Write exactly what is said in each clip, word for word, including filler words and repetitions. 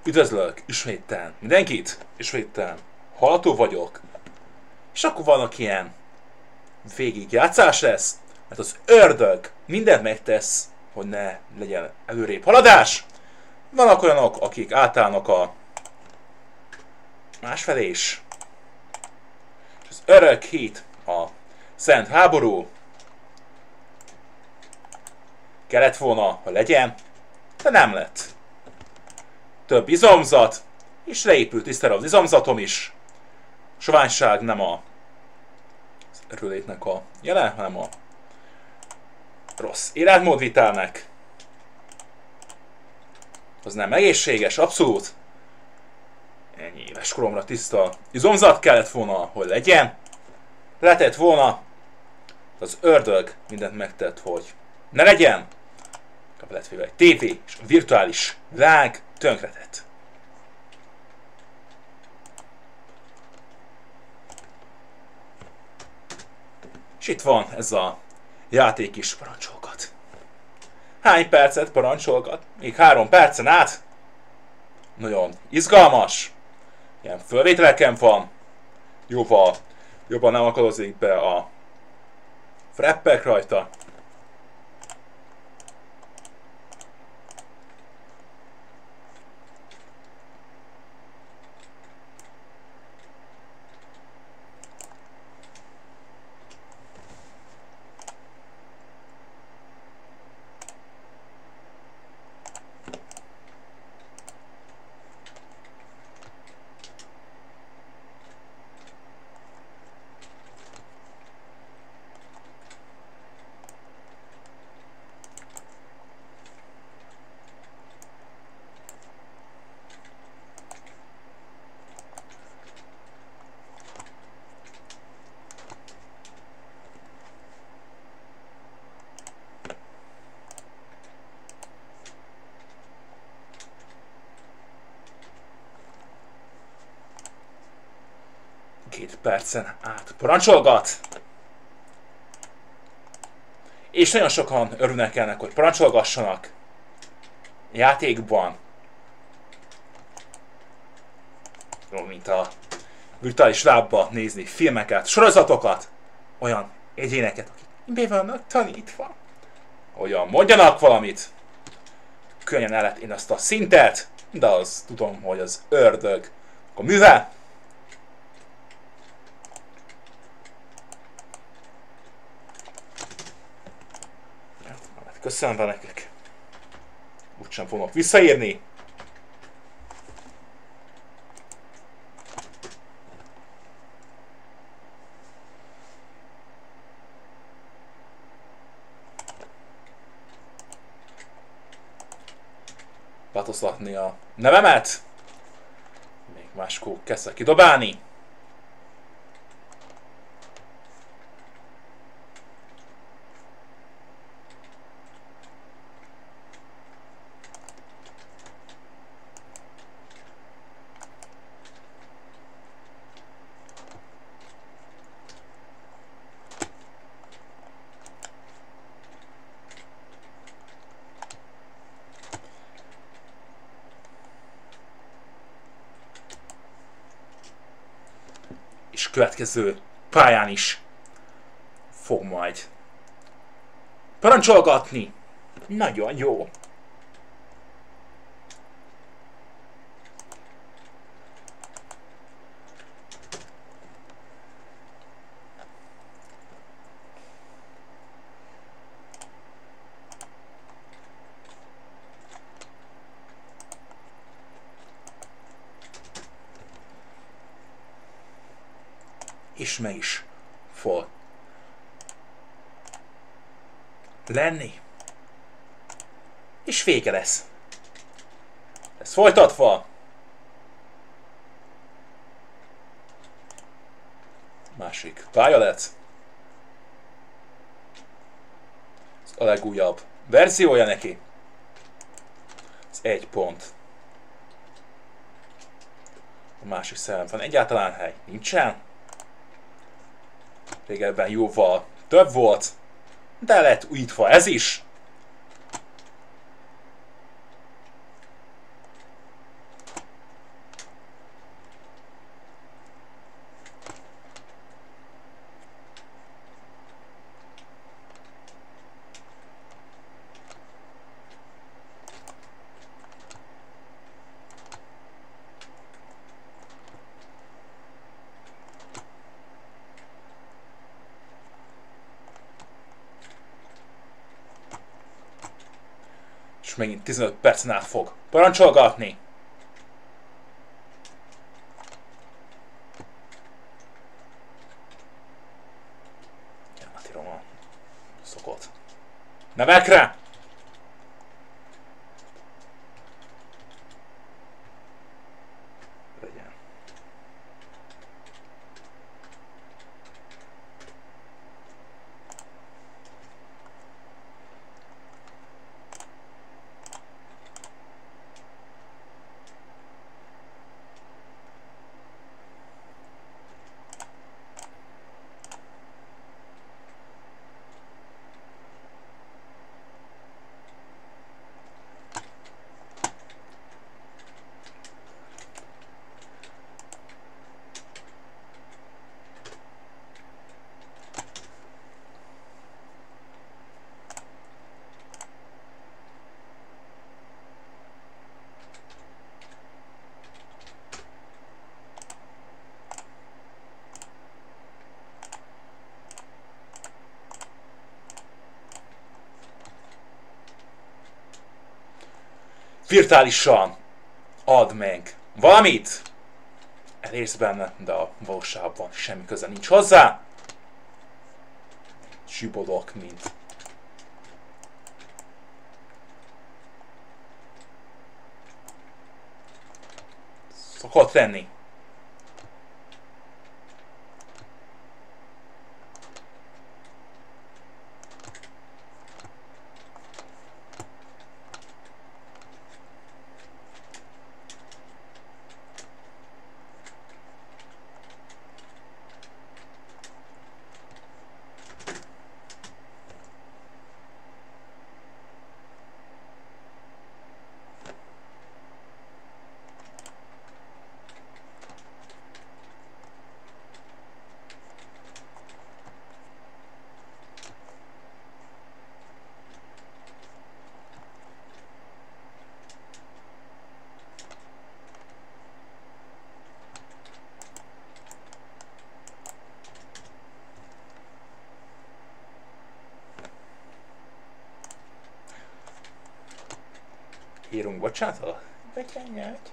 Üdvözlök, ismételten mindenkit, ismételten hallgató vagyok. És akkor vannak ilyen végigjátszás lesz, mert az ördög mindent megtesz, hogy ne legyen előrébb haladás. Vannak olyanok, akik átállnak a másfelé is. És az örök hit, a szent háború kellett volna, ha legyen, de nem lett. Több izomzat, és leépült tisztára az izomzatom is. Soványság nem a az erőlétnek a jele, hanem a rossz életmódvitelnek. Az nem egészséges, abszolút. Ennyi éves koromra tiszta izomzat kellett volna, hogy legyen. Lehetett volna, az ördög mindent megtett, hogy ne legyen. Lett véve egy tévé, és a virtuális világ tönkretett. És itt van ez a játék is parancsolgat. Hány percet parancsolgat? Még három percen át. Nagyon izgalmas. Ilyen fölvételeken van. Jóval jobban nem akadozik be a frappek rajta. Két percen át parancsolgat. És nagyon sokan örülnek ennek, hogy parancsolgassanak játékban. Jó, mint a virtuális lábba nézni filmeket, sorozatokat, olyan egyéneket, akik mi vannak tanítva. Olyan mondjanak valamit. Könnyen el lehet én azt a szintet, de az tudom, hogy az ördög a műve. Köszönöm nektek. Úgysem fogok visszaírni. Változtatni a nevemet. Még máskor kezdek kidobálni. És következő pályán is fog majd parancsolgatni. Nagyon jó. És meg is fog lenni. És vége lesz. Ez folytatva. Másik pálya lett. Ez a legújabb verziója neki. Ez egy pont. A másik szem van egyáltalán hely nincsen. Régebben jóval több volt, de lett újítva ez is. És megint tizenöt percen át fog parancsolgatni. Átírom a szokott nevekre. Legyen. Virtuálisan add meg valamit, elérsz benne, de a valóságban semmi köze nincs hozzá. Zsibodok, mint szokott lenni. Írunk bocsánatot? Betyányát.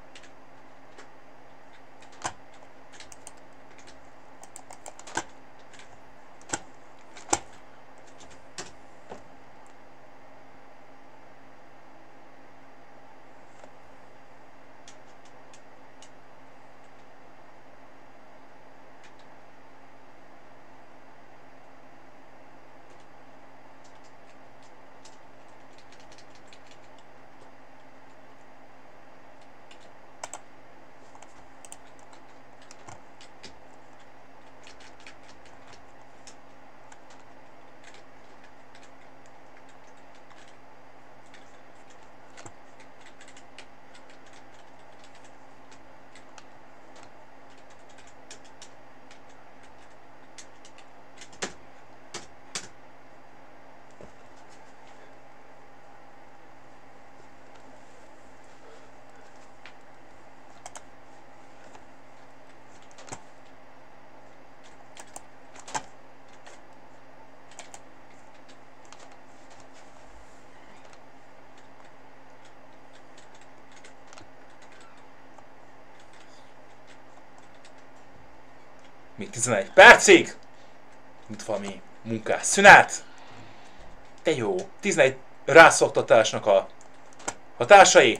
Még tizenegy percig! Itt valami munkás szünet! De jó, tizenegy rászoktatásnak a hatásai.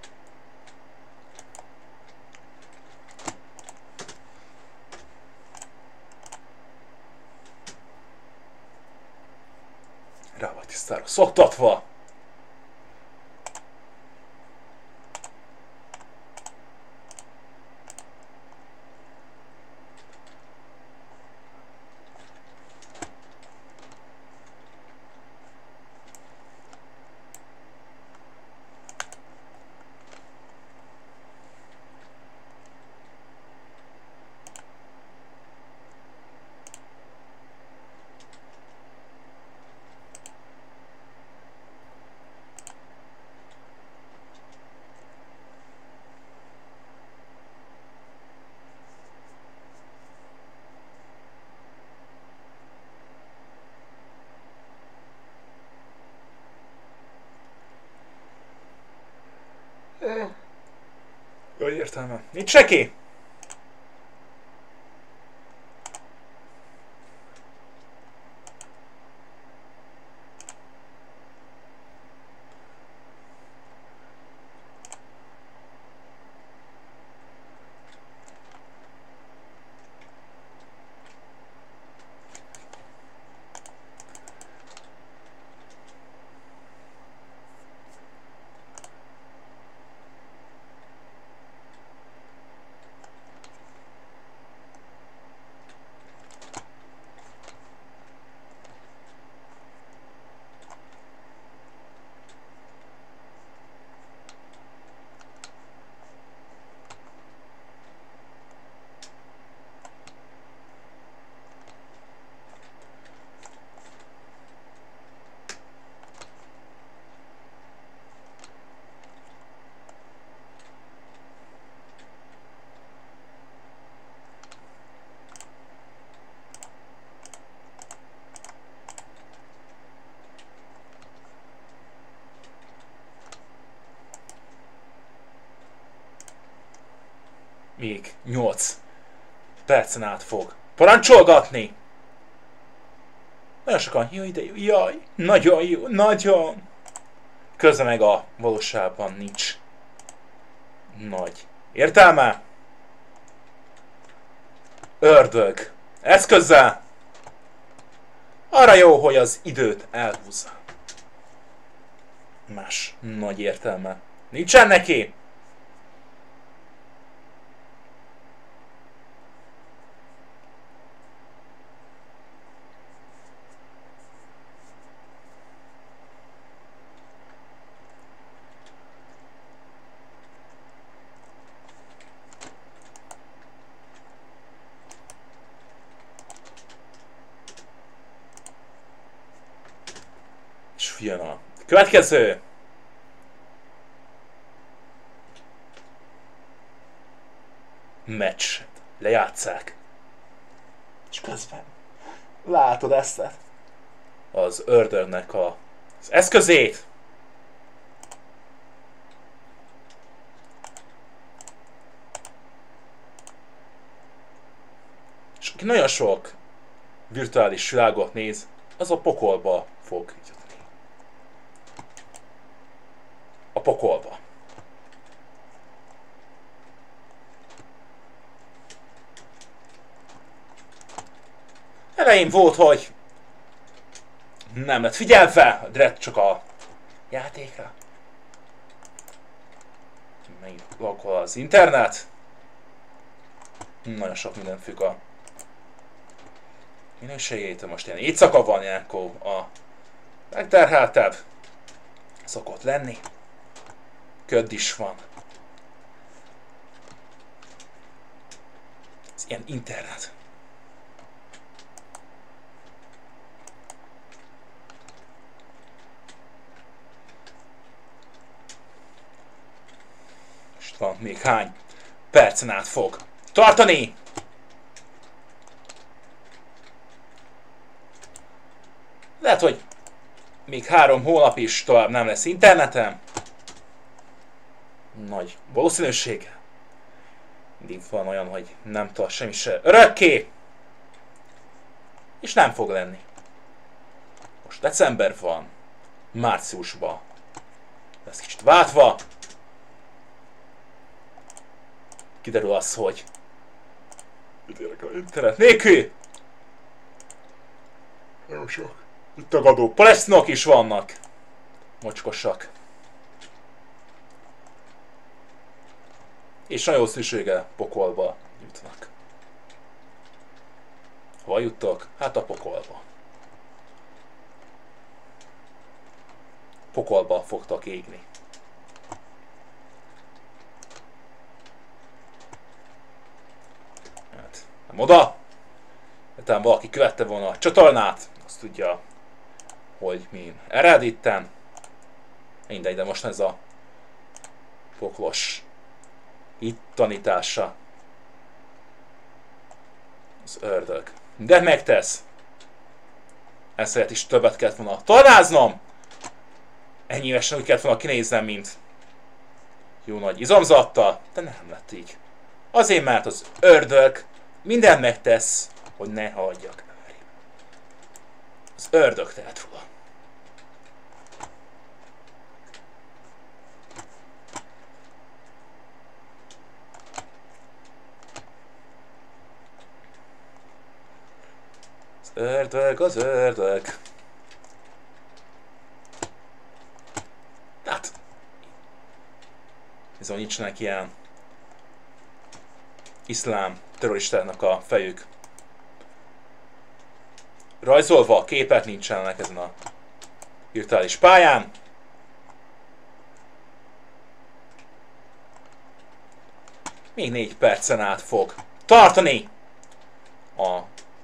Rá vagy tisztára szoktatva. értelme. Nincs neki! Még nyolc percen át fog parancsolgatni. Nagyon sokan, jaj, de jó, jaj, nagyon jó, nagyon. Közben meg a valóságban nincs nagy értelme. Ördög eszközzel. Arra jó, hogy az időt elhúzza. Más nagy értelme nincsen neki. És jön a következő. Meccs. Lejátszák. És közben látod ezt az ördögnek a, az eszközét. És aki nagyon sok virtuális világot néz, az a pokolba fog jutni. A pokolba. Elején volt, hogy nem lett figyelve, direkt csak a játékra. Megint lakkol az internet. Nagyon sok minden függ a minőségétől. Most ilyen éjszaka van, ilyenkor a legterheltebb szokott lenni. Köd is van. Ez ilyen internet. Most van még hány percen át fog tartani. Lehet, hogy még három hónap is tovább nem lesz internetem. Nagy valószínűséggel. Mindig van olyan, hogy nem tart semmi se örökké. És nem fog lenni. Most december van. Márciusban lesz kicsit váltva. Kiderül az, hogy internet nélkül nagyon sok tagadó palesztinok is vannak. Mocskosak. És nagyon szüksége pokolba jutnak. Hova juttok? Hát a pokolba. Pokolba fogtak égni. Hát, nem oda. Talán valaki követte volna a csatornát, azt tudja, hogy mi ered itten. Mindegy, de most ez a poklos itt tanítása. Az ördög. De megtesz. Ezt is többet kellett volna tornáznom. Ennyi évesen úgy kellett volna kinéznem, mint jó nagy izomzattal, de nem lett így. Azért, mert az ördög minden megtesz, hogy ne hagyjak őri. Az ördög tehet róla. Az ördög, az ördög. Hát. Bizonyítsanak ilyen iszlám terroristának a fejük. Rajzolva a képek nincsenek ezen a virtuális pályán. Még négy percen át fog tartani a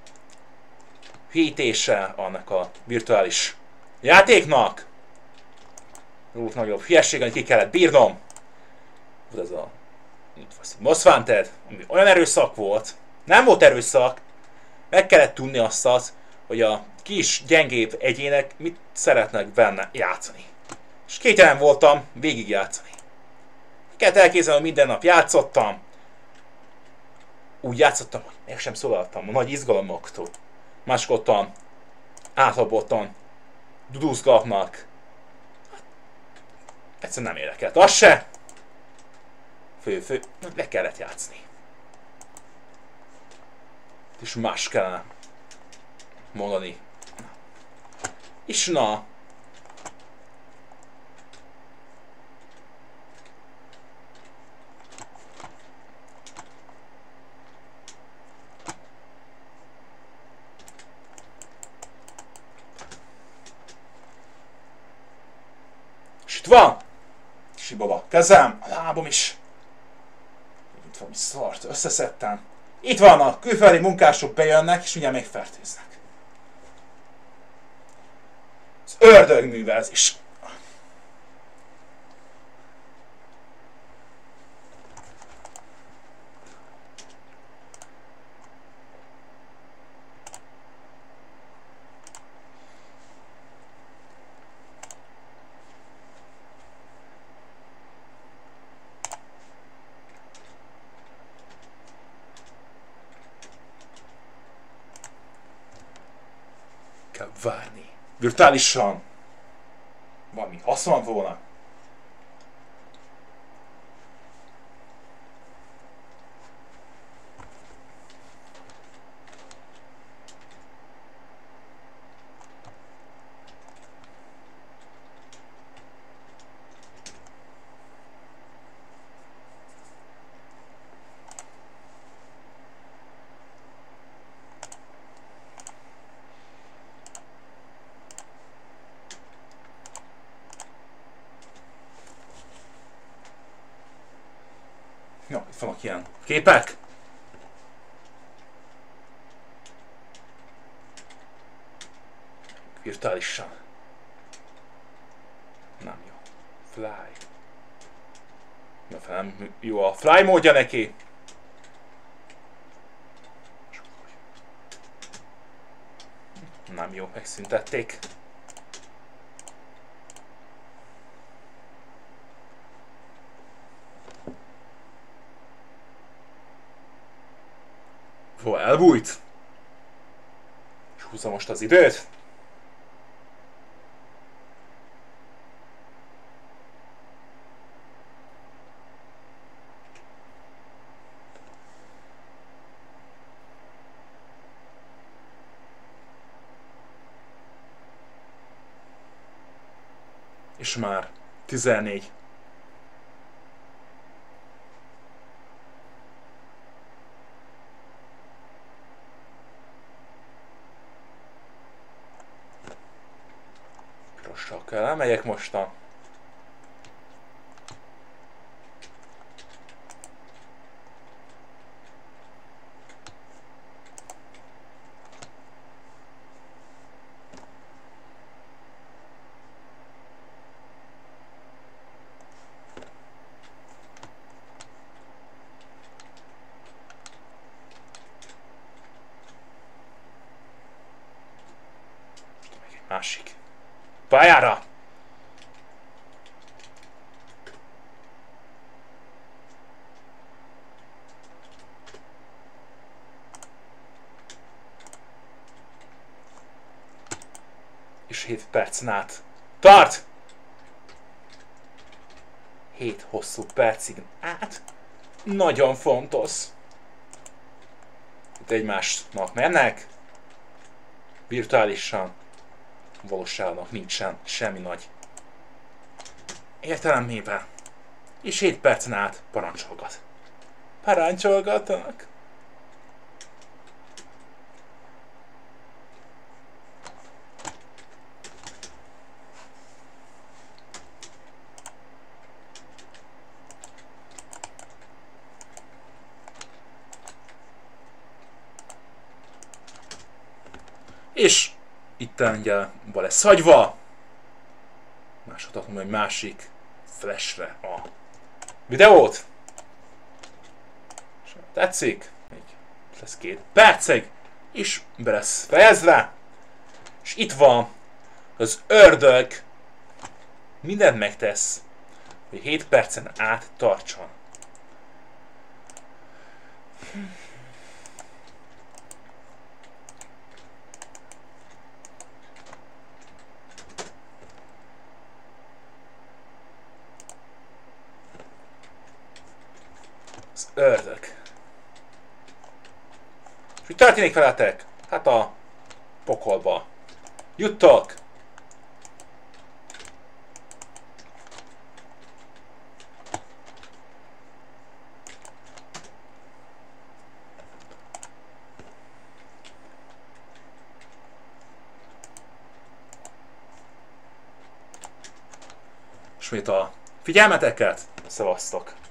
hítése annak a virtuális játéknak. Úgy nagyobb hülyeség, amit ki kellett bírnom. Ez a Most Wanted, ami olyan erőszak volt. Nem volt erőszak. Meg kellett tudni azt az, hogy a kis, gyengébb egyének mit szeretnek benne játszani. És kénytelen voltam végig játszani. Kellett elképzelni, hogy minden nap játszottam. Úgy játszottam, hogy meg sem szólaltam a nagy izgalomoktól. Máskodtan, átlapottan, duduzgatnak. Egyszerűen nem érdekelt. Az se! Fő-fő, le kellett játszani. És más kellene mondani. És na! És itt van! Sibaba, kezem, a lábom is. Itt valami szart összeszedtem. Itt van, a külföldi munkások bejönnek, és mindjárt megfertőznek. Az ördög művelzés. Kell várni. Virtuálisan. Valami haszon volna. Jó, itt vannak ilyen képek. Virtuálisan. Nem jó. Fly. Nem jó a fly módja neki. Nem jó, megszüntették. Hó, elbújt. És húzza most az időt. És már tizennégy. Pirossal kell elmegyek mostan. Másik. Pályára! percen át tart! hét hosszú percig át. Nagyon fontos. Itt egymásnak mennek. Virtuálisan. Valóságnak nincsen semmi nagy értelemében. És hét percen át parancsolgat. Parancsolgatnak. És itt ugye be lesz hagyva. Másodhatom egy másik flashre a videót. És tetszik. Még lesz két percig. És be lesz fejezve. És itt van az ördög. Mindent megtesz, hogy hét percen át tartson. Az ördög. És mi történik veletek? Hát a pokolba juttok. Ismét a figyelmeteket, szevasztok!